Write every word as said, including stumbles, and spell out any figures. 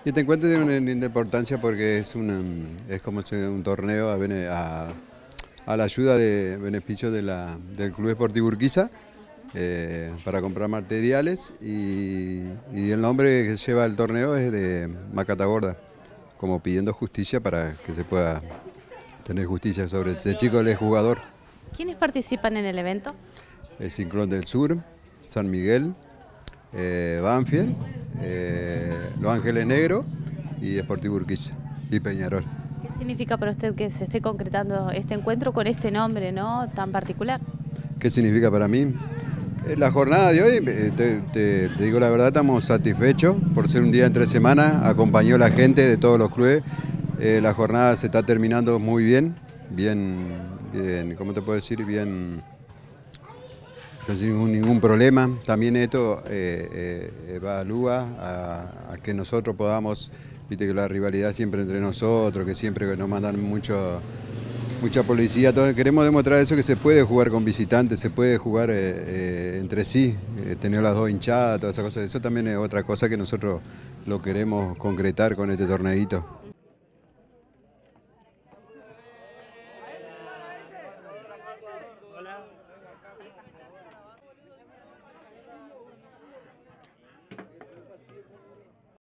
Este encuentro tiene una linda importancia porque es, una, es como si un torneo a, bene- a- a la ayuda de beneficio de la- del Club Esportivo Urquiza eh, para comprar materiales y, y el nombre que lleva el torneo es de Macata Gorda, como pidiendo justicia para que se pueda tener justicia sobre este chico, el jugador. ¿Quiénes participan en el evento? El Ciclón del Sur, San Miguel, eh, Banfield, eh, Los Ángeles Negros y Deportivo Urquiza y Peñarol. ¿Qué significa para usted que se esté concretando este encuentro con este nombre, ¿no?, tan particular? ¿Qué significa para mí? Eh, La jornada de hoy, eh, te, te- te digo la verdad, estamos satisfechos por ser un día entre semana, acompañó la gente de todos los clubes. Eh, la jornada se está terminando muy bien, bien, bien, ¿cómo te puedo decir? Bien, no sin ningún, ningún problema. También esto eh, eh, evalúa a, a que nosotros podamos, viste que la rivalidad siempre entre nosotros, que siempre nos mandan mucho, mucha policía, todo. Queremos demostrar eso, que se puede jugar con visitantes, se puede jugar eh, eh, entre sí, eh, tener las dos hinchadas, todas esas cosas. Eso también es otra cosa que nosotros lo queremos concretar con este torneito.